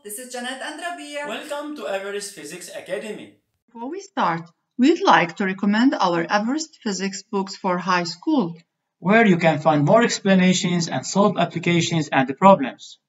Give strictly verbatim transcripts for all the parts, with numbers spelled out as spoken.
This is Janet and Rabia. Welcome to Everest Physics Academy. Before we start, we'd like to recommend our Everest Physics books for high school, where you can find more explanations and solve applications and problems.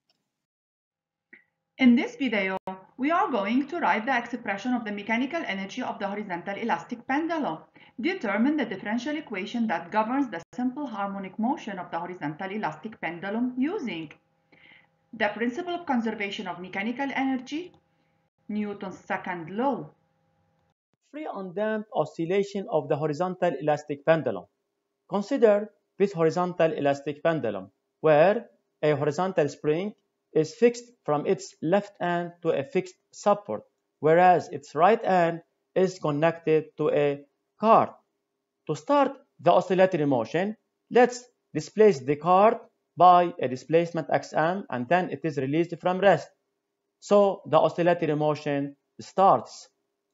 In this video, we are going to write the expression of the mechanical energy of the horizontal elastic pendulum. Determine the differential equation that governs the simple harmonic motion of the horizontal elastic pendulum using the principle of conservation of mechanical energy, Newton's second law. Free undamped oscillation of the horizontal elastic pendulum. Consider this horizontal elastic pendulum, where a horizontal spring is fixed from its left end to a fixed support, whereas its right end is connected to a card. To start the oscillatory motion, let's displace the card by a displacement x m, and then it is released from rest. So the oscillatory motion starts.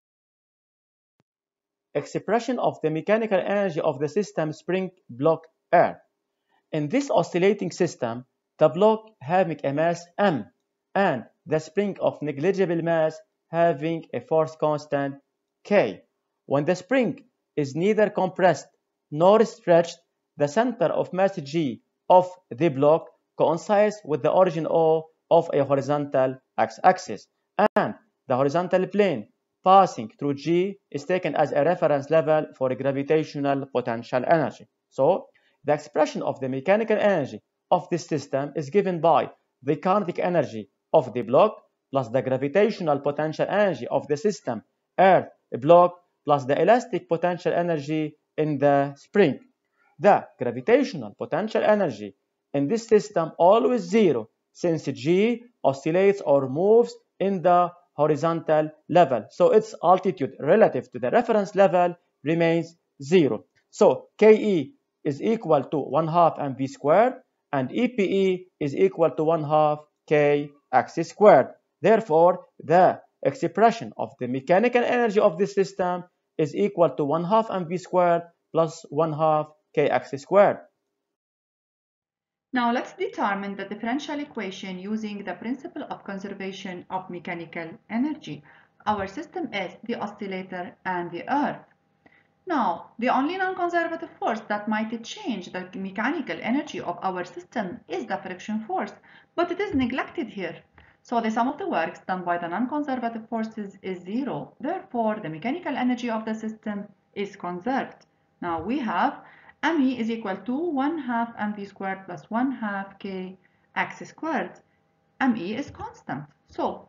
Expression of the mechanical energy of the system spring block R. In this oscillating system, the block having a mass m and the spring of negligible mass having a force constant k. When the spring is neither compressed nor stretched, the center of mass g of the block coincides with the origin O of a horizontal x-axis, and the horizontal plane passing through G is taken as a reference level for gravitational potential energy. So, the expression of the mechanical energy of this system is given by the kinetic energy of the block plus the gravitational potential energy of the system Earth block plus the elastic potential energy in the spring. The gravitational potential energy in this system always zero, since G oscillates or moves in the horizontal level, so its altitude relative to the reference level remains zero. So Ke is equal to one half mv squared and Epe is equal to one half kx squared. Therefore, the expression of the mechanical energy of this system is equal to one half mv squared plus one half kx squared. Now let's determine the differential equation using the principle of conservation of mechanical energy. Our system is the oscillator and the Earth. Now, the only non-conservative force that might change the mechanical energy of our system is the friction force, but it is neglected here. So the sum of the works done by the non-conservative forces is zero. Therefore, the mechanical energy of the system is conserved. Now we have me is equal to one half mv squared plus one half kx squared. Me is constant. So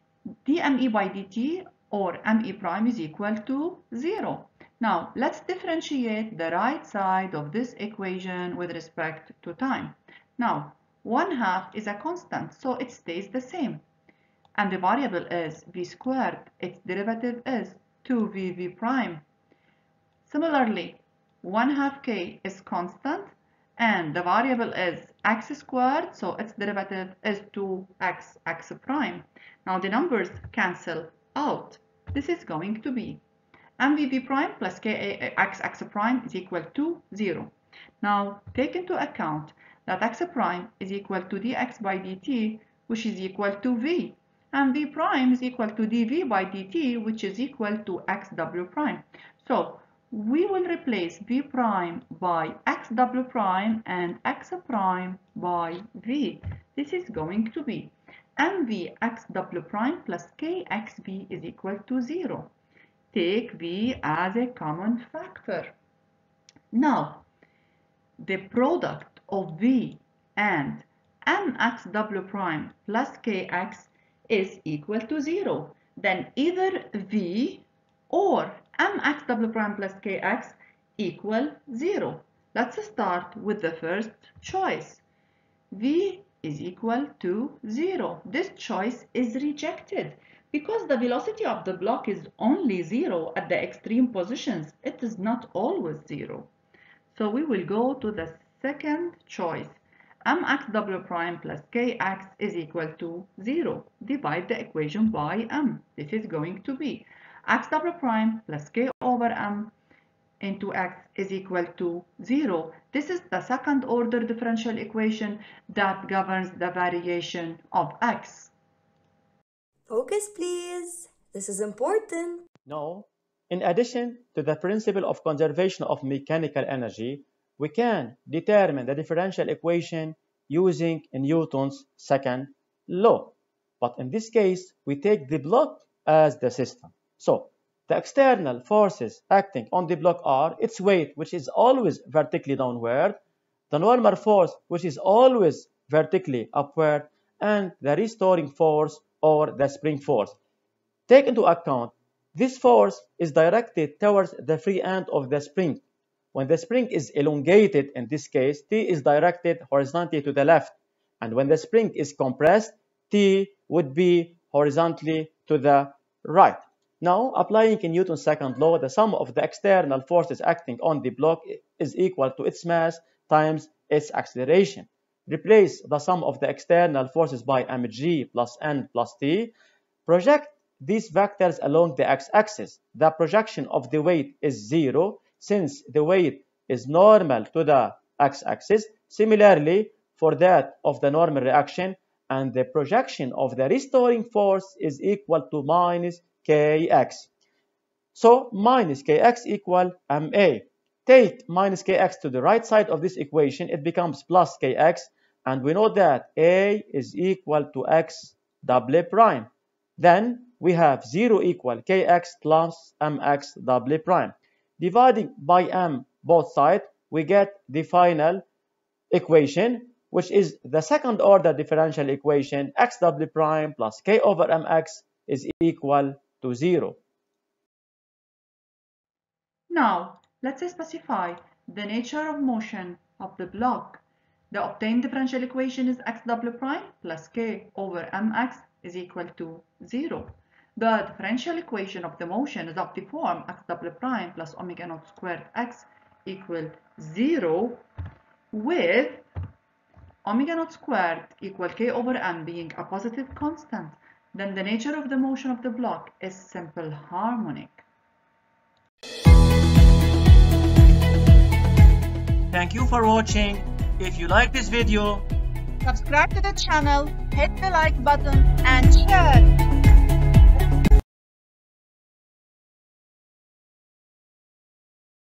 dme by dt or me prime is equal to zero. Now let's differentiate the right side of this equation with respect to time. Now one half is a constant, so it stays the same. And the variable is v squared. Its derivative is two v v prime. Similarly, one half k is constant and the variable is x squared, so its derivative is two x x prime. Now the numbers cancel out. This is going to be mvv prime plus kx x prime is equal to zero. Now take into account that x prime is equal to dx by dt, which is equal to v, and v prime is equal to dv by dt, which is equal to xw prime. So we will replace v prime by xw prime and x prime by v. This is going to be mv xw prime plus kxv is equal to zero. Take v as a common factor. Now, the product of v and mxw prime plus kx is equal to zero. Then either v or mxw prime plus kx equal zero. Let's start with the first choice. V is equal to zero. This choice is rejected because the velocity of the block is only zero at the extreme positions. It is not always zero. So we will go to the second choice. mxw prime plus kx is equal to zero. Divide the equation by m. This is going to be xw prime plus k over m into x is equal to zero. This is the second order differential equation that governs the variation of x. Focus, please. This is important. Now, in addition to the principle of conservation of mechanical energy, we can determine the differential equation using Newton's second law. But in this case, we take the block as the system. So, the external forces acting on the block are its weight, which is always vertically downward, the normal force, which is always vertically upward, and the restoring force or the spring force. Take into account, this force is directed towards the free end of the spring. When the spring is elongated, in this case, T is directed horizontally to the left. And when the spring is compressed, T would be horizontally to the right. Now, applying in Newton's second law, the sum of the external forces acting on the block is equal to its mass times its acceleration. Replace the sum of the external forces by mg plus n plus t. Project these vectors along the x-axis. The projection of the weight is zero, since the weight is normal to the x-axis. Similarly, for that of the normal reaction, and the projection of the restoring force is equal to minus kx. So, minus kx equal ma. Take minus kx to the right side of this equation, it becomes plus kx, and we know that a is equal to x double prime. Then we have zero equal kx plus mx double prime. Dividing by m both sides, we get the final equation, which is the second order differential equation, x double prime plus k over mx is equal to zero. Now, let's specify the nature of motion of the block. The obtained differential equation is x double prime plus k over mx is equal to zero. The differential equation of the motion is of the form x double prime plus omega naught squared x equal zero, with omega naught squared equal k over m being a positive constant. Then the nature of the motion of the block is simple harmonic. Thank you for watching. If you like this video, subscribe to the channel, hit the like button and share.